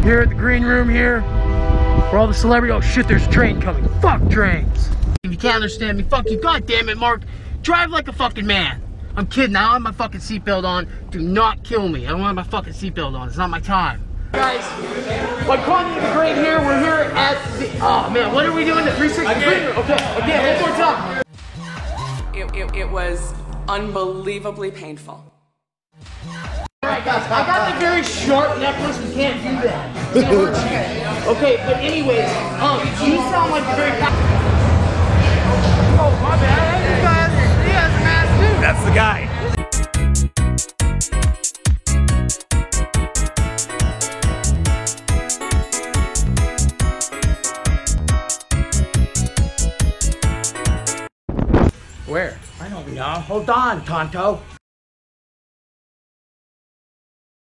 Here at the green room here, where all the celebrity. Oh shit, there's a train coming. Fuck trains. If you can't understand me, fuck you. God damn it, Mark. Drive like a fucking man. I'm kidding. I don't have my fucking seatbelt on. Do not kill me. I don't have my fucking seatbelt on. It's not my time. Guys, like Kanye the Great here. We're here at the. Oh man, what are we doing? The 360 green room. Okay, again, one more time. It was unbelievably painful. Alright guys, I got the very sharp necklace, we can't do that. It's gonna hurt you. Okay, but anyways, you sound like a very Oh my bad, this guy has a mask too. That's the guy. Where? I don't know. Hold on, Tonto.